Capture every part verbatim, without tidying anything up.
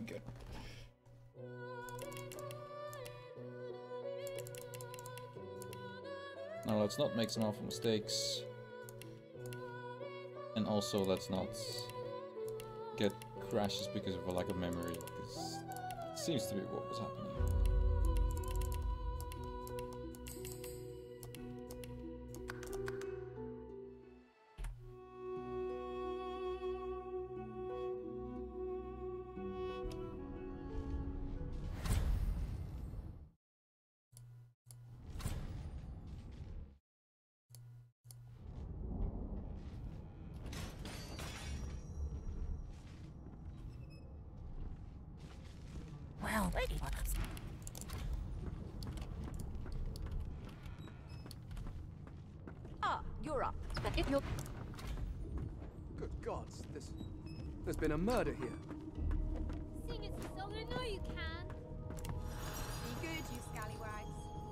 good. Now let's not make some awful mistakes. And also let's not get crashes because of a lack of memory. This seems to be what was happening. Ah, you're up. If you're... Good gods, this... There's been a murder here. Sing it, so I know you can. Be good, you scallywags.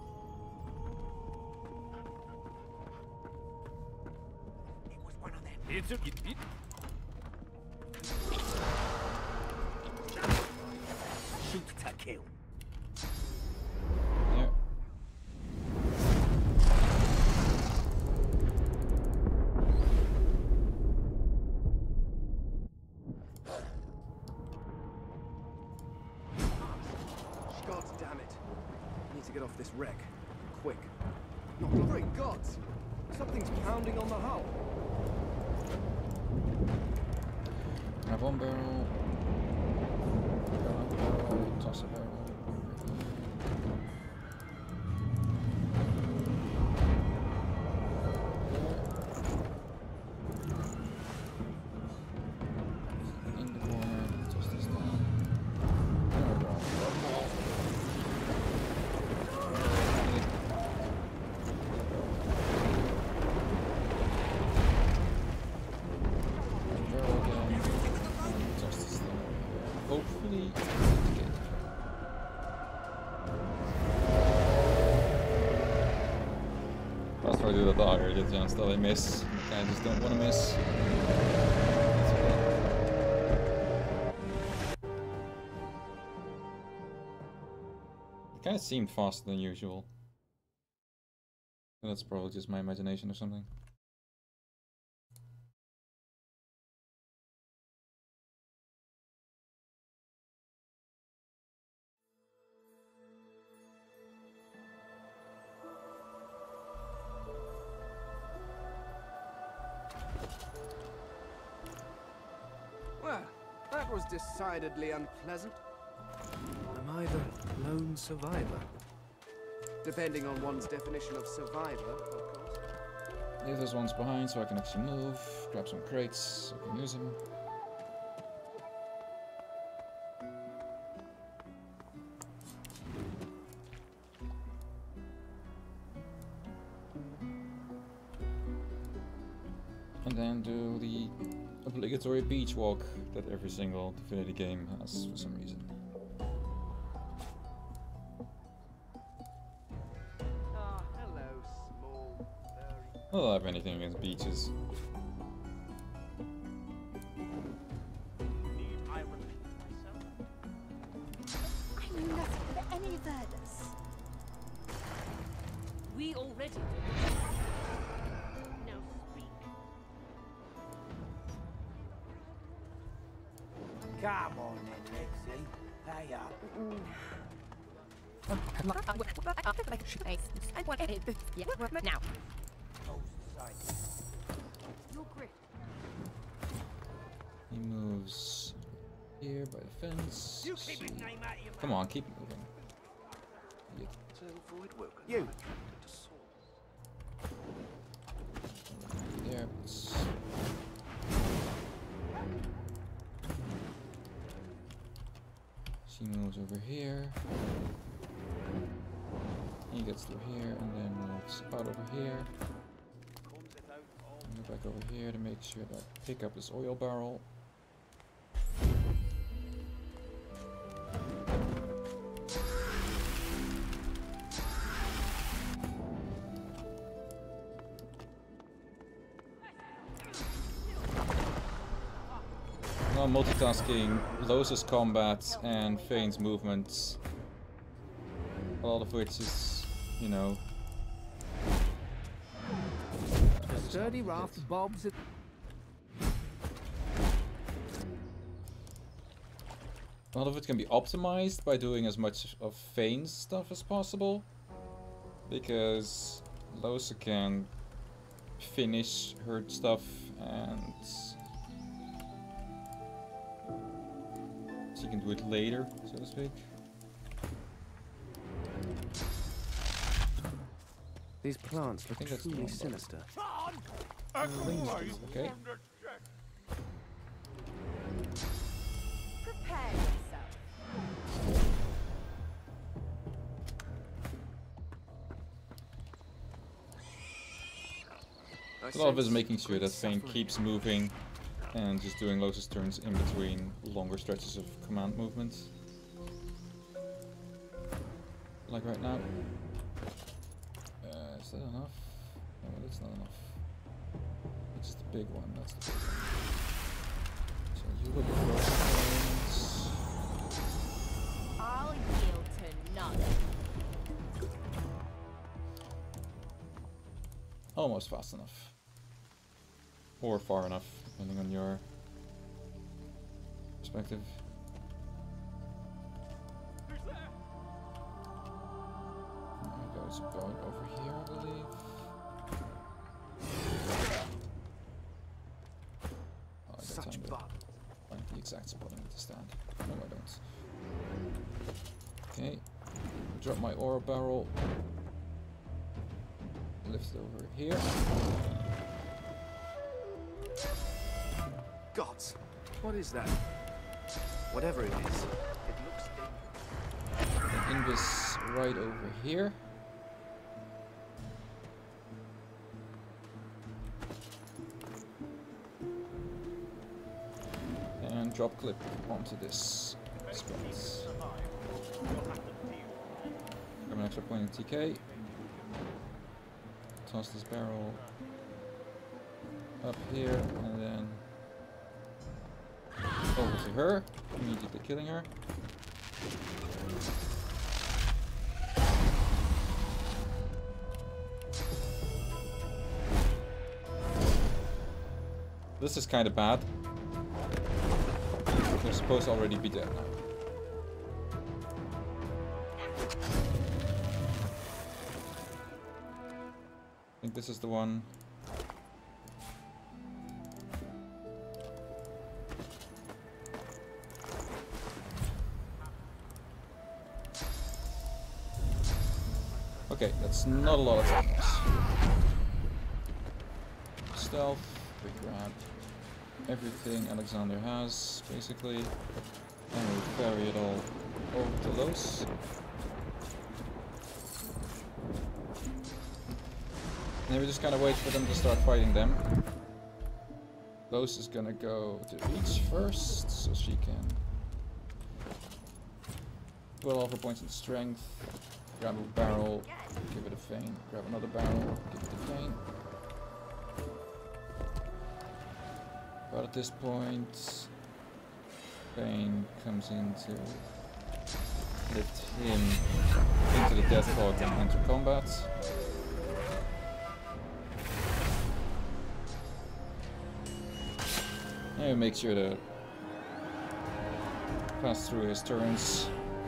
It was one of them. It's a... It, it. Shoot to kill. Yeah. God damn it. I need to get off this wreck. Quick. Not great gods! Something's pounding on the hull. Grab one barrel. Grab one barrel. Toss a barrel. In the corner. Toss this down. There we go. One more. Barrel again. And toss this down. Hopefully. Okay. Fast forward to the dagger, get the chance that I miss. I just don't want to miss. That's okay. It kind of seemed faster than usual. That's probably just my imagination or something. Well, that was decidedly unpleasant. Am I the lone survivor? Depending on one's definition of survivor, of course. Leave those ones behind so I can actually move. Grab some crates so I can use them. And then do the obligatory beach walk that every single Divinity game has for some reason. Ah, hello, small, furry. I don't have anything against beaches. Need I repeat myself? I knew nothing of any Verdus. We already do. No speak. Come on then, Lexi. Pay up. Now. Hold the side. Your grip. He moves here by the fence. You keep his name out of your Come mouth. on, keep moving. You To avoid welcome. You. there, please. She moves over here. He gets through here and then moves out over here. Move back over here to make sure that I pick up this oil barrel. I'm multitasking Losa's combat and Fane's movements. A lot of which is, you know... The sturdy raft bobs it. A lot of it can be optimized by doing as much of Fane's stuff as possible. Because Losa can finish her stuff and she can do it later, so to speak. These plants look I think that's the truly one, but- sinister. Okay. Prepare yourself. A lot of it is making sure that Fane keeps moving and just doing Losa's turns in between longer stretches of command movement. Like right now. Uh, is that enough? No, that's not enough. Which is the big one? That's the big one. So you look at those things. I'll yield to none. Almost fast enough. Or far enough, depending on your perspective. There goes a boat over here, I believe. Oh, I got Such time to bug. find the exact spot I need to stand. No, I don't. Okay. Drop my ore barrel. Lift it over here. Gods, what is that? Whatever it is, it looks dangerous. And Invis right over here. And drop clip onto this spot. Grab an extra point in T K. Toss this barrel up here and then over to her, immediately killing her. This is kind of bad. They're supposed to already be dead now. I think this is the one. Okay, that's not a lot of damage. Stealth, we grab everything Alexander has, basically, and we carry it all over to Los. And we just kind of wait for them to start fighting them. Los is gonna go to Reach first, so she can put all of her points in strength. Grab a barrel, give it a Fane. Grab another barrel, give it a Fane. But at this point, Fane comes in to lift him into the death pod and enter combat. And make sure to pass through his turns.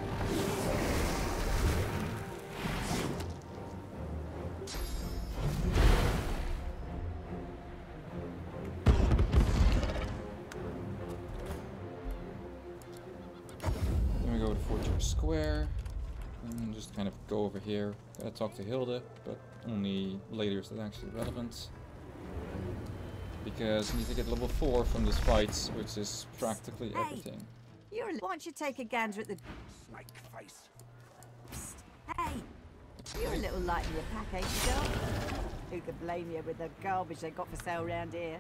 Square and just kind of go over here. Gotta talk to Hilda, but only later is that actually relevant. Because I need to get level four from this fight, which is practically Hey. everything. You're. Why don't you take a gander at the? Snake face. Psst. Hey, you're a little light in your pack, ain't you, girl? Who could blame you with the garbage they got for sale round here?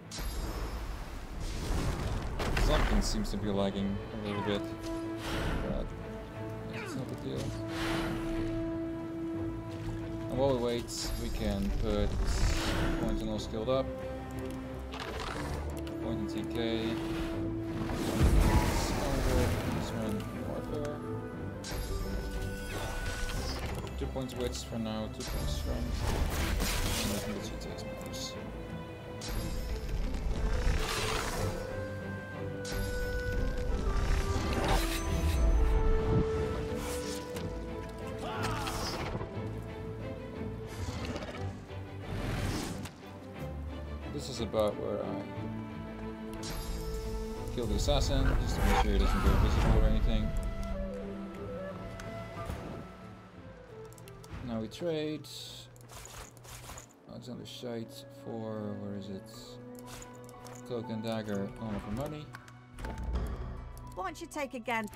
Something seems to be lagging a little bit, but it's not a deal. And while we wait, we can put points and all skilled up. Point in T K. points wits for now, two points strength. And nothing that she takes matters. This is about where I kill the assassin, just to make sure he doesn't go invisible or anything. Now we trade Alexander Scheidt for, where is it? Cloak and dagger, only for money. Why don't you take a gander?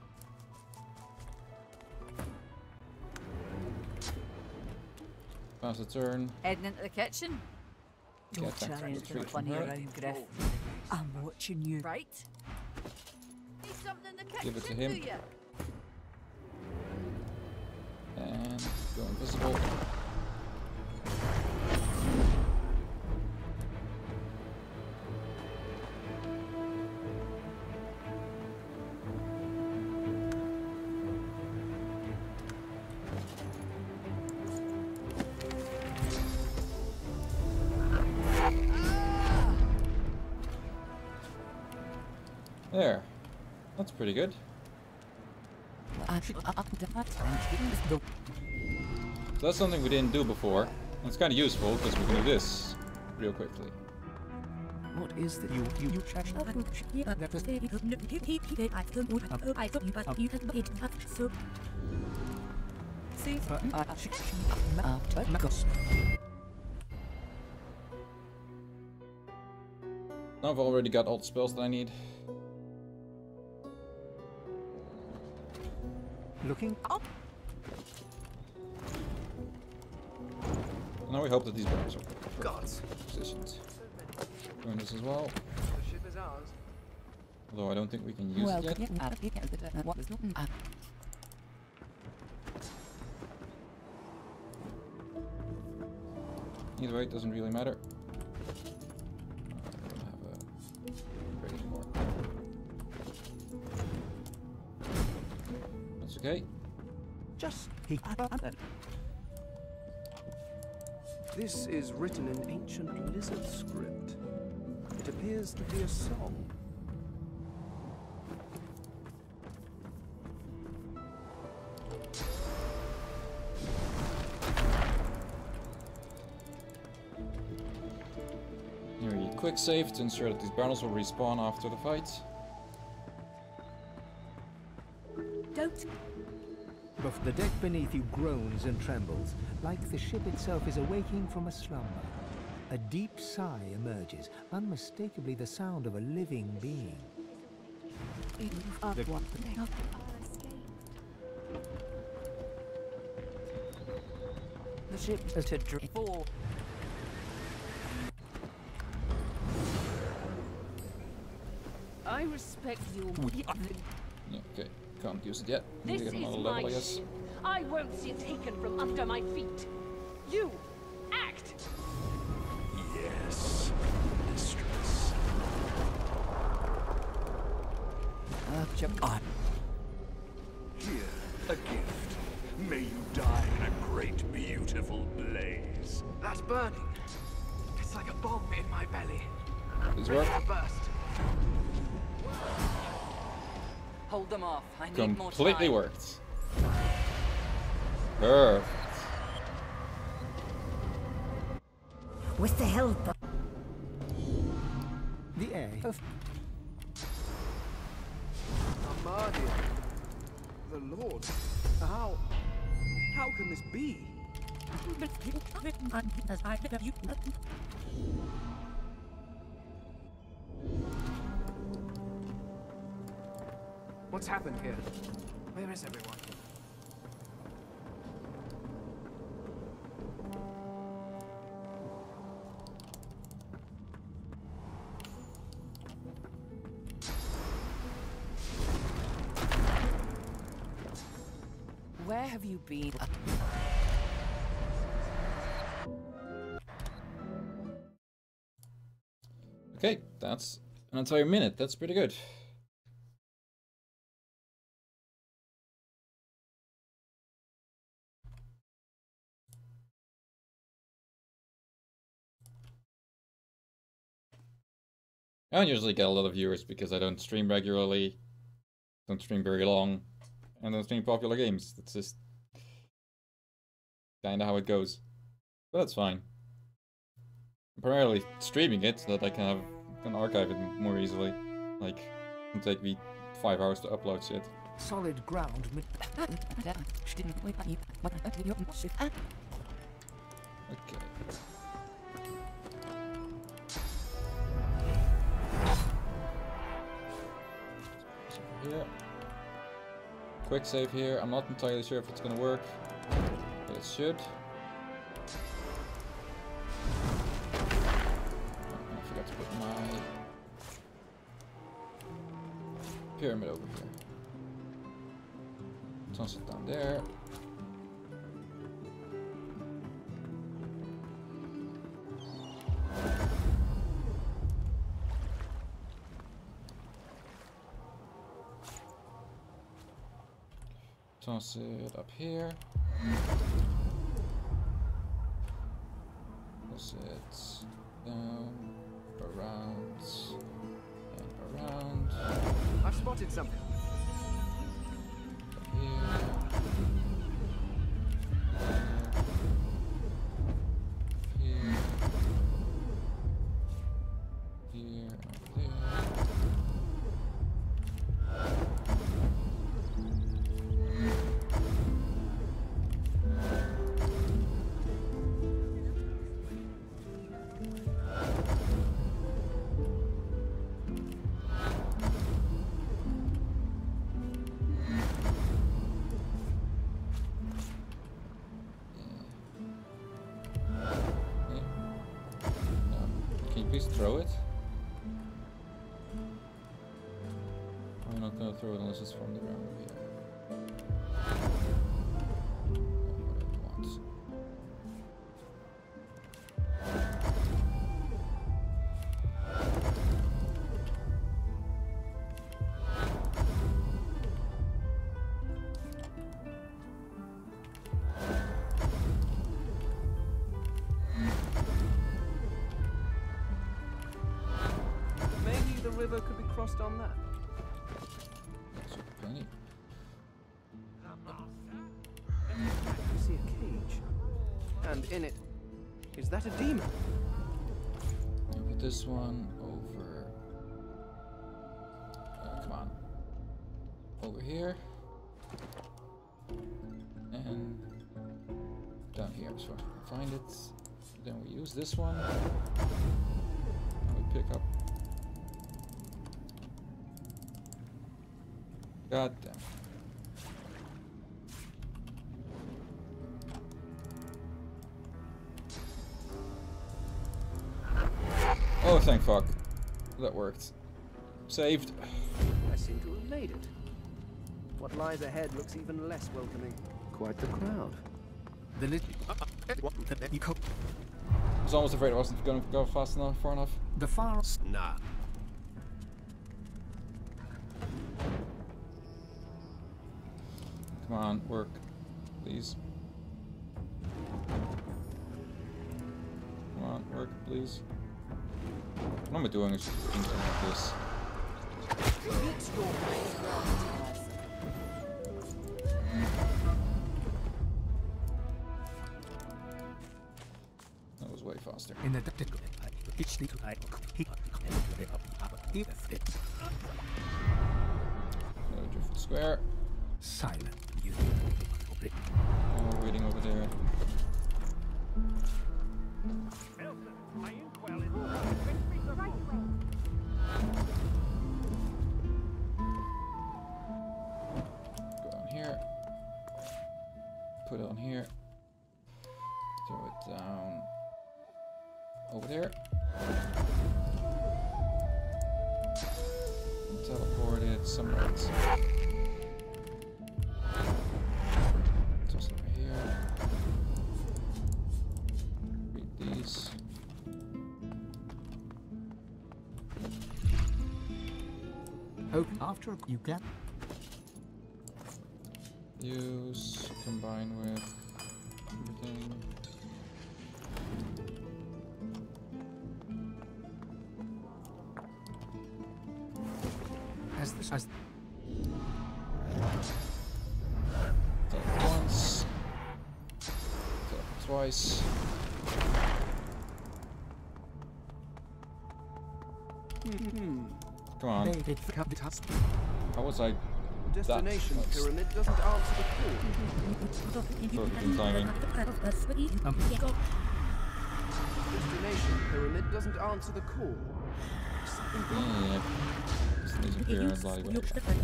Pass the turn. Heading into the kitchen? Get back to the Trying to retreat from funny her. around, Griff. I'm watching you. Right? Need something in the kitchen, Give it to him. do ya? And go invisible. There. That's pretty good. So that's something we didn't do before. And it's kind of useful because we can do this real quickly. What is that you you you check? Now I've already got all the spells that I need. Looking up. Now we hope that these barrels are Gods. positioned. Doing this as well. The ship is ours. Although I don't think we can use Well, it yet. Either way, it doesn't really matter. I don't have a ready anymore. That's okay. Just he. This is written in ancient lizard script. It appears to be a song. Here we quick save to ensure that these barrels will respawn after the fight. Don't. But the deck beneath you groans and trembles, like the ship itself is awaking from a slumber. A deep sigh emerges, unmistakably the sound of a living being. The- The ship is to fall. I respect you. Yeah, okay. Can't use it yet. Need This to get is another my level, I guess. ship. I won't see it taken from under my feet. You, act! Yes, mistress. Here, a gift. May you die in a great, beautiful blaze. That's burning. It's like a bomb in my belly. These Ready work. to burst. Hold them off. I need more Completely time. worked. Perfect. With the help of... The air of Amardia. The Lord. How... How can this be? What's happened here? Where is everyone? Where have you been? Okay, that's an entire minute. That's pretty good. I don't usually get a lot of viewers because I don't stream regularly, don't stream very long, and don't stream popular games. That's just kinda how it goes. But that's fine. I'm primarily streaming it so that I can have can archive it more easily. Like, it can take me five hours to upload shit. Solid ground. Okay. Here. Quick save here. I'm not entirely sure if it's gonna work, but it should. Oh, I forgot to put my pyramid over here. Toss it down there. Toss it up here. Toss it down, around, and around. I've spotted something. Up here. Here. Here. Up there. Please throw it. I'm not gonna throw it unless it's from the ground over here. Whatever you want. River could be crossed on that. That's plenty. I see a cage. And in it, is that a demon? I'll put this one over. Uh, come on. Over here. And down here. So we find it. Then we use this one. And we pick up. God damn. Oh, thank fuck. That worked. Saved. I seem to have made it. What lies ahead looks even less welcoming. Quite the crowd. The little. I was almost afraid I wasn't going to go fast enough, far enough. The far. Nah. Come on, work, please. Come on, work, please. What am I doing is just things like this. That was way faster. In the Another drift square. silent. Oh, we're waiting over there. Go down here. Put it on here. Throw it down over there. And teleport it somewhere else. Toss it over here. Read these. Hope after you get. Use, combine with everything. as Teleport once. Teleport twice. Come on. How was I Destination that close? pyramid doesn't answer the call. Perfect in timing. Destination pyramid doesn't answer the call. Yeah. Destination pyramid, bloody way.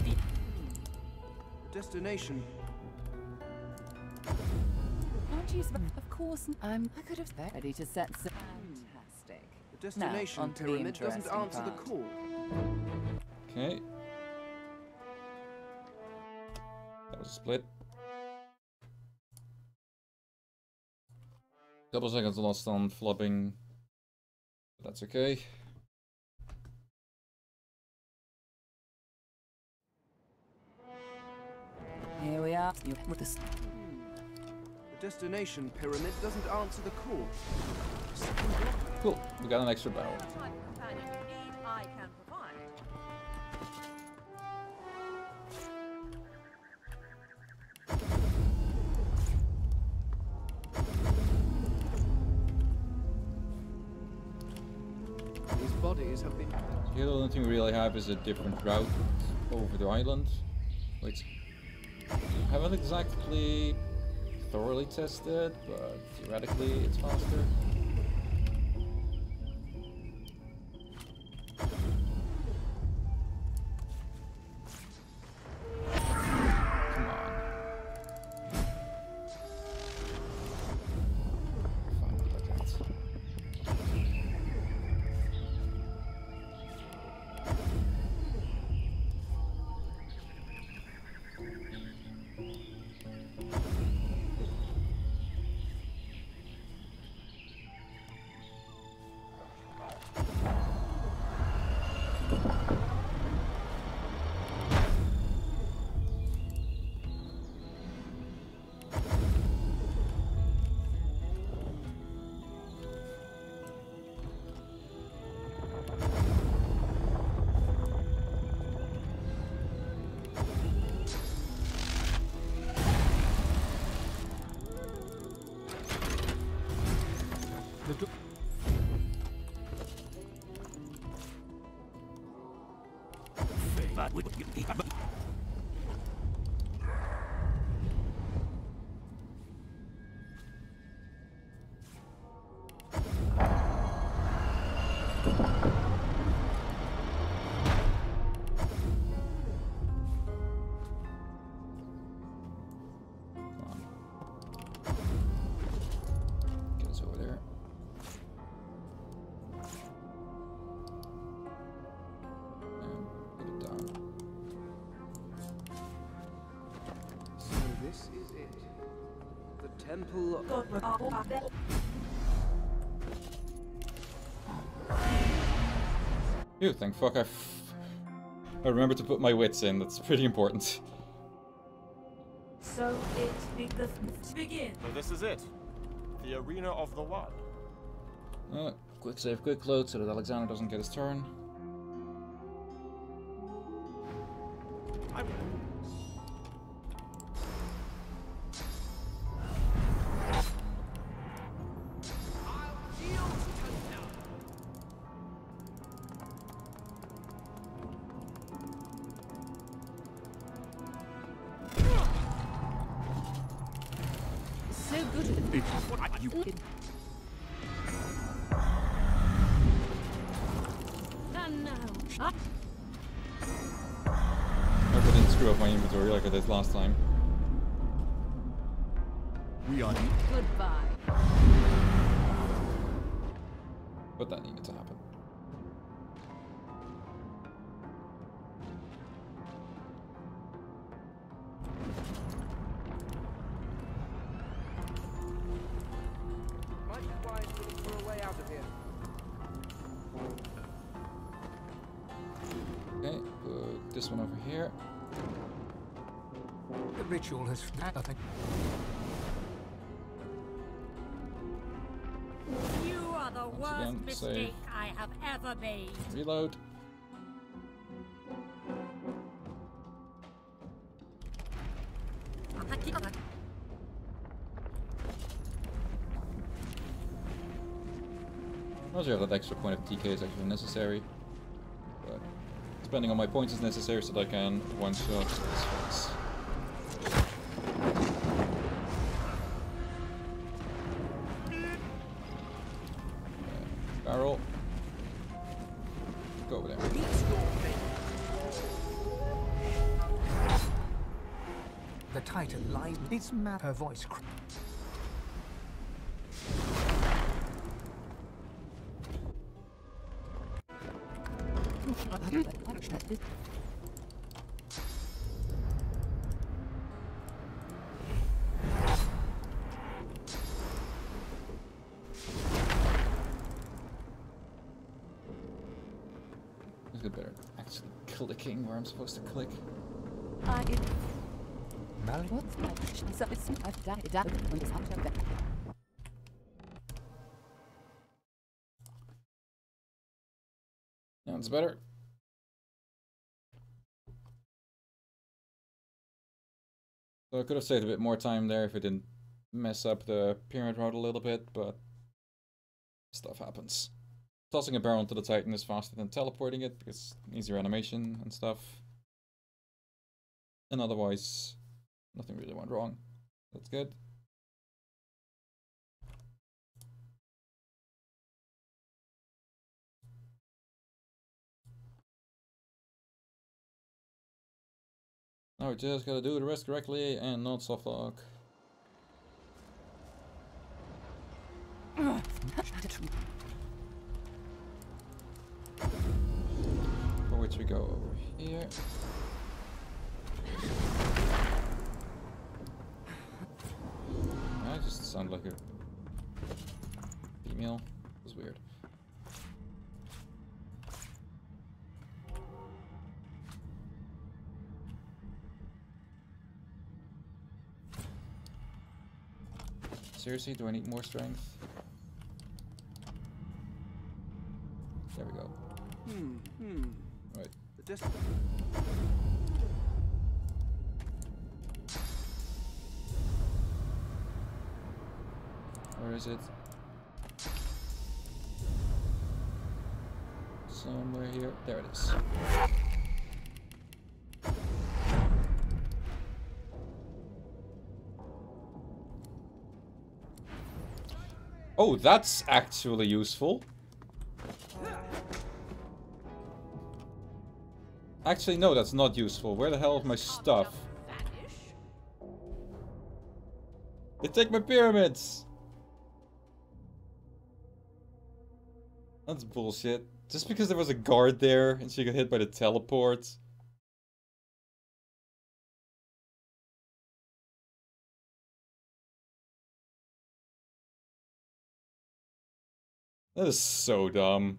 Destination. Aren't you sp- Of course, I'm. I could have been ready to set. Some fantastic. The destination onto the pyramid doesn't interesting answer the part. call. Okay. That was a split. Couple seconds lost on flopping. But that's okay. Here we are. You with this. The destination pyramid doesn't answer the call. Cool. We got an extra barrel. I can provide. These bodies have been. The only thing we really have is a different route over the island, which I haven't exactly thoroughly tested, but theoretically it's faster. Come on. Finally got that. Get us over there. And put it down. So this is it. The temple of. Phew, thank fuck I, f I remember to put my wits in. That's pretty important. So it be the begin. So this is it. The Arena of the One. Uh, quick save, quick load, so that Alexander doesn't get his turn. I'm So good at it. what you And now. I hope I didn't screw up my inventory like I did last time. We are Goodbye. But that needed to happen. Might be wise to look for a way out of here. Okay, put this one over here. the ritual has nothing. You are the Once worst again, mistake save. I have ever made. Reload. Not sure if that extra point of T K is actually necessary, but spending on my points is necessary so that I can one-shot this face. Barrel. Go over there. The Titan lies its map. Her voice. Cr Let's get better at actually clicking where I'm supposed to click. Now it's better. So I could have saved a bit more time there if I didn't mess up the pyramid route a little bit, but stuff happens. Tossing a barrel into the Titan is faster than teleporting it because easier animation and stuff. And otherwise, nothing really went wrong. That's good. Now we just gotta do the rest correctly and not soft lock. For which we go over here. I just sound like a female. It was weird. Seriously, do I need more strength? There we go. Hmm, hmm. Right. The dis- Where is it? Somewhere here. There it is. Oh, that's actually useful. Actually, no, that's not useful. Where the hell is my stuff? They take my pyramids! That's bullshit. Just because there was a guard there and she got hit by the teleport. That is so dumb.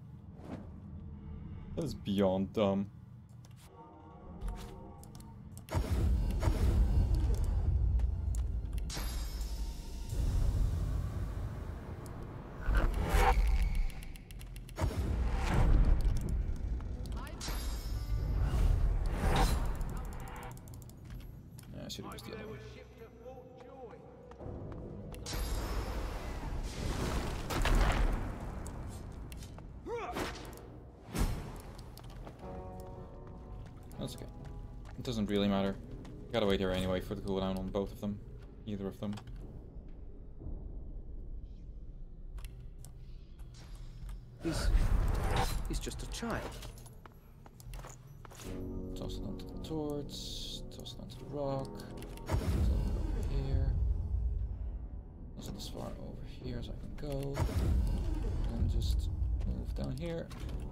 That is beyond dumb. Yeah, I should have used the other one. That's okay. It doesn't really matter. Gotta wait here anyway for the cooldown on both of them. Either of them. He's... he's just a child. Toss it onto the torch. Toss it onto the rock. Toss it over here. Toss it as far over here as I can go. And just move down here.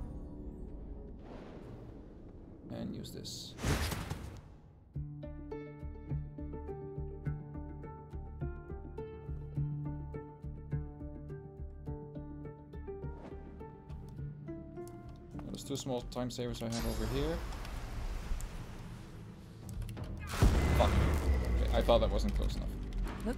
And use this. There's two small time savers I have over here. Fuck. Okay, I thought that wasn't close enough.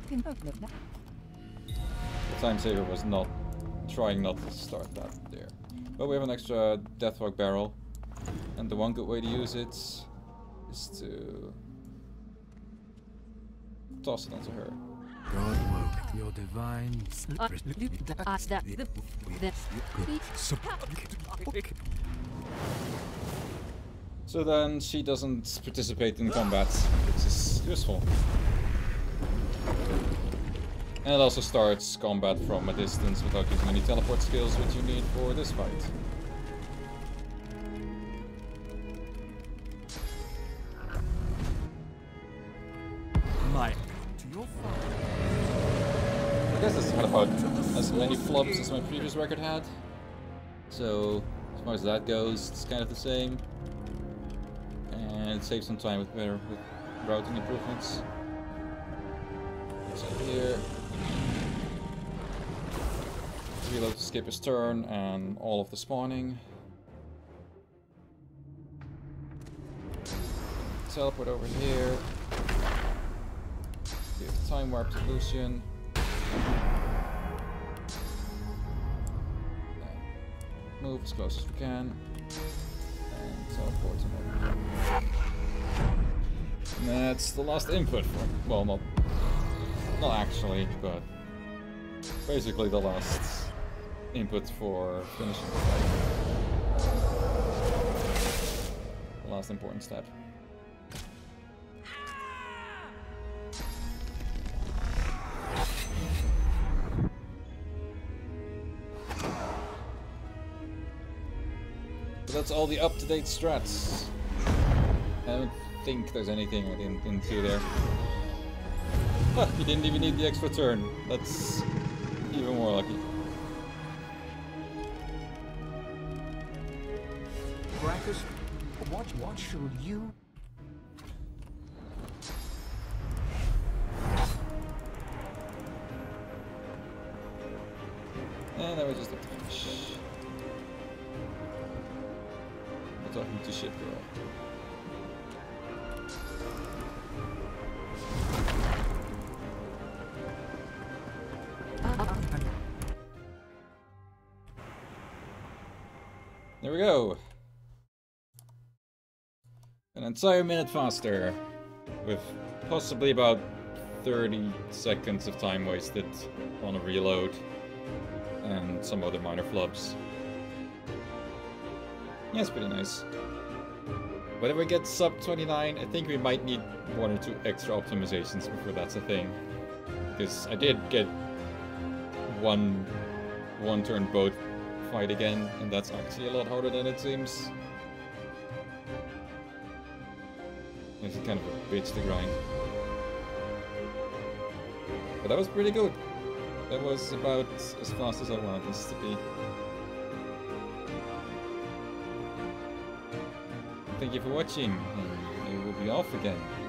The time saver was not trying not to start that there. But we have an extra Deathrock barrel. And the one good way to use it is to toss it onto her. God woke your divine... So then she doesn't participate in combat, which is useful. And it also starts combat from a distance without using any teleport skills, which you need for this fight. My to your father. I guess this had about as many flops as my previous record had. So, as far as that goes, it's kind of the same. And it saves some time with better with routing improvements. So here, reload to skip his turn and all of the spawning. Teleport over here. Give time warp to Lucian. Move as close as we can. And teleport him over here. And that's the last input for him. Well, not, not actually, but basically the last input for finishing the fight. The last important step. That's all the up-to-date strats. I don't think there's anything I didn't, didn't do there. Ah, you didn't even need the extra turn. That's even more lucky. Brachus, what, what should you... And then we just have to finish. Talking to ship girl. There we go. An entire minute faster, with possibly about thirty seconds of time wasted on a reload and some other minor flubs. Yeah, it's pretty nice. Whenever we get sub twenty-nine, I think we might need one or two extra optimizations before that's a thing. Because I did get one one turn boat fight again, and that's actually a lot harder than it seems. It's kind of a bitch to grind. But that was pretty good. That was about as fast as I wanted this to be. Thank you for watching, and we will be off again.